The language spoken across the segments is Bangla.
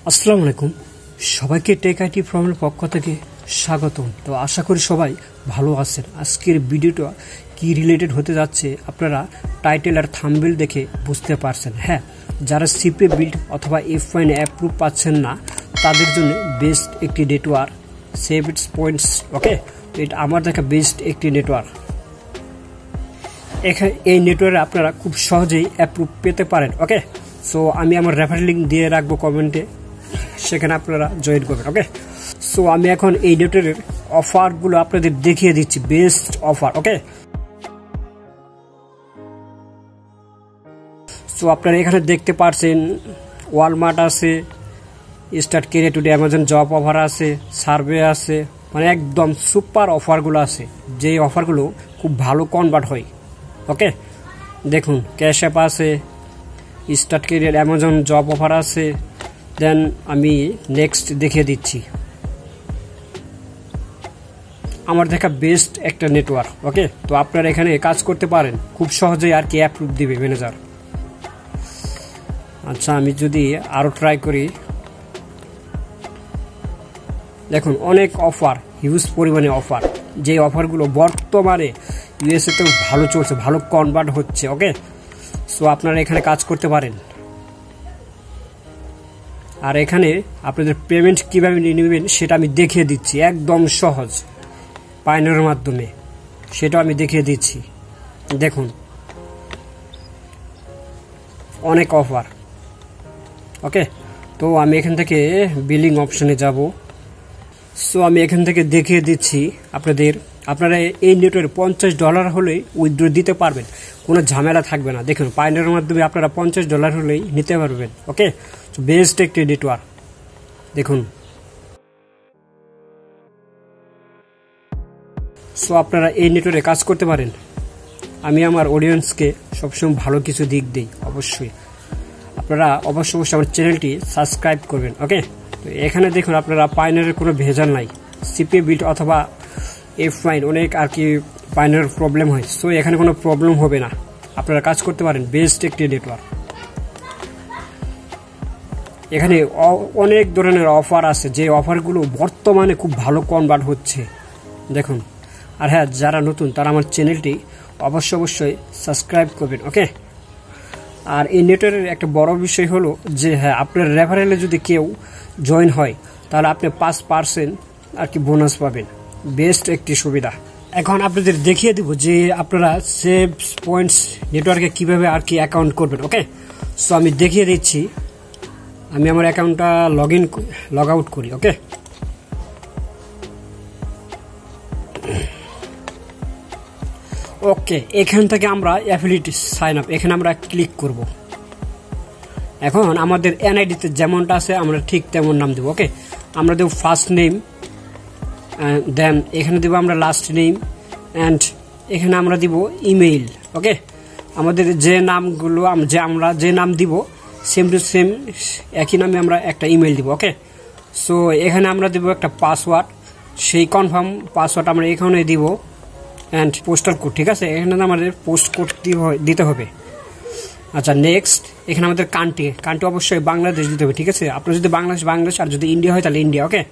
আসসালামু আলাইকুম সবাইকে টেক আইটি ফর্মের পক্ষ থেকে স্বাগতম। তো আশা করি সবাই ভালো আছেন। আজকের ভিডিওটা কি রিলেটেড হতে যাচ্ছে আপনারা টাইটেল আর থাম্বনেল দেখে বুঝতে পারছেন। হ্যাঁ, যারা সিপে বিল্ড অথবা F1 অ্যাপ্রুভ পাচ্ছেন না তাদের জন্য বেস্ট একটি নেটওয়ার্ক সেভসপয়েন্টস। ওকে, তো এটা আমার দেখা বেস্ট একটি নেটওয়ার্ক। এখানে এই নেটওয়ার্কে আপনারা খুব সহজেই অ্যাপ্রুভ পেতে পারেন। ওকে, সো আমি আমার রেফারেল লিঙ্ক দিয়ে রাখবো কমেন্টে, সেখানে আপনারা জয়েন করবেন। ওকে, সো আমি এখন এই নেটওয়ার্কের অফারগুলো আপনাদের দেখিয়ে দিচ্ছি, বেস্ট অফার। ওকে, সো আপনারা এখানে দেখতে পাচ্ছেন ওয়ালমার্ট আছে, start career today, Amazon job offer আছে, সার্ভে আছে, মানে একদম সুপার অফারগুলো আছে, যেই অফারগুলো খুব ভালো কনভার্ট হয়। ওকে, দেখুন ক্যাশ অ্যাপ আছে, start career, Amazon job offer আছে। দেন আমি নেক্সট দেখিয়ে দিচ্ছি আমার দেখা বেস্ট একটা নেটওয়ার্ক। ওকে, তো আপনারা এখানে কাজ করতে পারেন খুব সহজেই, আর কি অ্যাপ্রুভ দিবে ম্যানেজার। আচ্ছা, আমি যদি আরও ট্রাই করি, দেখুন অনেক অফার, হিউজ পরিমাণে অফার, যে অফারগুলো বর্তমানে ইউএসএতেও ভালো চলছে, ভালো কনভার্ট হচ্ছে। ওকে, সো আপনারা এখানে কাজ করতে পারেন। আর এখানে আপনাদের পেমেন্ট কীভাবে নেবেন সেটা আমি দেখিয়ে দিচ্ছি, একদম সহজ পাইনের মাধ্যমে, সেটা আমি দেখিয়ে দিচ্ছি। দেখুন অনেক অফার। ওকে, তো আমি এখান থেকে বিলিং অপশনে যাব। সো আমি এখান থেকে দেখিয়ে দিচ্ছি আপনারা এই নেটওয়ার্কে $50 হলে উইথড্র দিতে পারবেন, কোনো ঝামেলা থাকবে না। দেখুন পাইনের মাধ্যমে আপনারা $50 হলেই নিতে পারবেন। ওকে, তো বেস্ট একটি নেটওয়ার্ক। দেখুন, সো আপনারা এই নেটওয়ার্কে কাজ করতে পারেন। আমি আমার অডিয়েন্সকে সবসময় ভালো কিছু দিক দিই, অবশ্যই আপনারা অবশ্যই আমার চ্যানেলটি সাবস্ক্রাইব করবেন। ওকে, তো এখানে দেখুন আপনারা পাইনারের কোনো ভেজাল নাই, সিপি বিল্ড অথবা F1 অনেক আর কি পাইনারের প্রবলেম হয়, সো এখানে কোনো প্রবলেম হবে না, আপনারা কাজ করতে পারেন। বেস্ট একটি নেটওয়ার্ক। এখানে অনেক ধরনের অফার আছে, যে অফারগুলো বর্তমানে খুব ভালো কনভার্ট হচ্ছে। দেখুন, আর হ্যাঁ, যারা নতুন তারা আমার চ্যানেলটি অবশ্যই সাবস্ক্রাইব করবেন। ওকে, আর এই নেটওয়ার্কের একটা বড় বিষয় হলো যে হ্যাঁ, আপনার রেফারেলে যদি কেউ জয়েন হয় তাহলে আপনি 5% আর কি বোনাস পাবেন। বেস্ট একটি সুবিধা। এখন আপনাদের দেখিয়ে দিব যে আপনারা সেভসপয়েন্টস নেটওয়ার্কে কিভাবে আর কি অ্যাকাউন্ট করবেন। ওকে, সো আমি দেখিয়ে দিচ্ছি। আমি আমার অ্যাকাউন্টটা লগ আউট করি। ওকে, ওকে, এখান থেকে আমরা অ্যাফিলিয়েট সাইন আপ, এখানে আমরা ক্লিক করব। এখন আমাদের এনআইডিতে যেমনটা আছে আমরা ঠিক তেমন নাম দেব। ওকে, আমরা দেব ফার্স্ট নেম, দেন এখানে দেব আমরা লাস্ট নেম, অ্যান্ড এখানে আমরা দিব ইমেইল। ওকে, আমাদের যে নামগুলো আমরা যে নাম দিব সেম টু সেম একই নামে আমরা একটা ইমেইল দিব। ওকে, সো এখানে আমরা দেব একটা পাসওয়ার্ড, সেই কনফার্ম পাসওয়ার্ড আমরা এখানে দিব, অ্যান্ড পোস্টাল কোড। ঠিক আছে, এখানে আমাদের পোস্ট কোড দিতে হবে। আচ্ছা, নেক্সট এখানে আমাদের কান্ট্রি অবশ্যই বাংলাদেশ দিতে হবে। ঠিক আছে, আপনার যদি বাংলাদেশ, আর যদি ইন্ডিয়া হয় তাহলে India. Okay,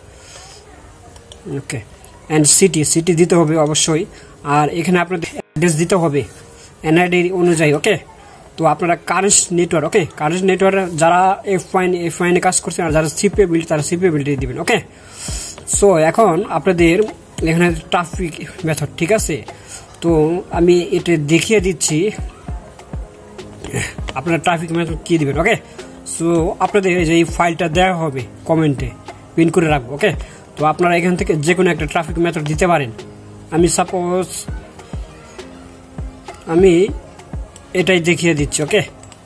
okay, and city দিতে হবে অবশ্যই। আর এখানে আপনাদের অ্যাড্রেস দিতে হবে এনআইডি অনুযায়ী। ওকে, তো আপনারা current network, okay, current network যারা F1 কাজ করছেন, আর যারা সিপে বিল্ড তারা সিপে বিল্ড দিবেন। ওকে, সো এখন আপনাদের এখানে ট্রাফিক মেথড। ঠিক আছে, তো আমি এটা দেখিয়ে দিচ্ছি আপনারা ট্রাফিক মেথড কি দিবেন। ওকে, সো আপনাদের যে এই ফাইলটা দেওয়া হবে কমেন্টে পিন করে রাখবো। ওকে, তো আপনারা এখান থেকে যে কোনো একটা ট্রাফিক মেথড দিতে পারেন। আমি সাপোজ আমি এটাই দেখিয়ে দিচ্ছি। ওকে,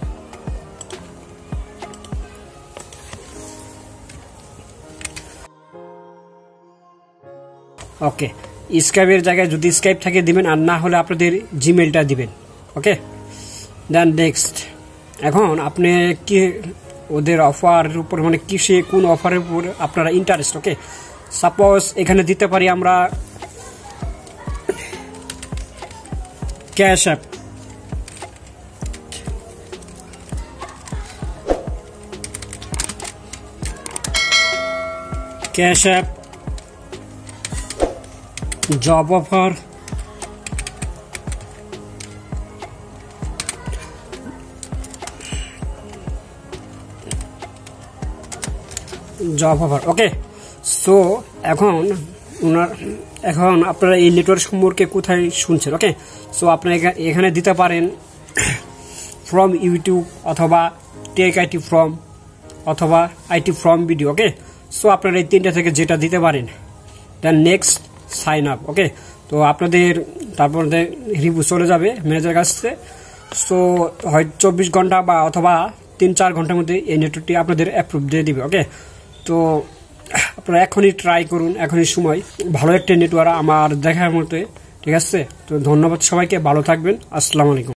ওকে, স্কাইপের জায়গায় যদি স্কাইপ থাকে দিবেন, আর না হলে আপনাদের জিমেলটা দিবেন। Okay, then next. এখন আপনি কি ওদের অফারের উপর, মানে কোন অফারের উপর আপনারা ইন্টারেস্ট। ওকে, সাপোজ এখানে দিতে পারি আমরা cash app. Cash app, job offer, okay. So এখন আপনারা এই নেটওয়ার্ক সম্পর্কে কোথায় শুনছেন? ওকে, সো আপনারা এখানে দিতে পারেন ফ্রম ইউটিউব অথবা টেক আইটি ফ্রম অথবা IT from video. Okay, so আপনারা এই তিনটা থেকে যেটা দিতে পারেন। Then next sign up. Okay, তো আপনাদের তারপর রিভিউ চলে যাবে ম্যানেজার কাছে। সো হয়তো 24 ঘন্টা বা অথবা 3-4 ঘন্টার মধ্যে এই নেটওয়ার্কটি আপনাদের অ্যাপ্রুভ দিয়ে দিবে। ওকে, তো আপনারা এখনই ট্রাই করুন, এখনই সময়। ভালো একটা নেটওয়ার্ক আমার দেখার মতো, ঠিক আছে? তো ধন্যবাদ সবাইকে, ভালো থাকবেন, আসসালামু আলাইকুম।